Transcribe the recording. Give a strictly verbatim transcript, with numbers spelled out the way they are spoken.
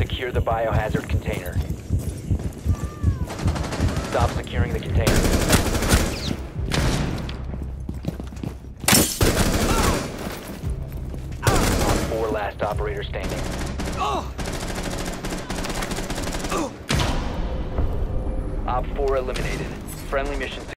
secure the biohazard container. Stop securing the container. On four, last operator standing. Op four eliminated. Friendly mission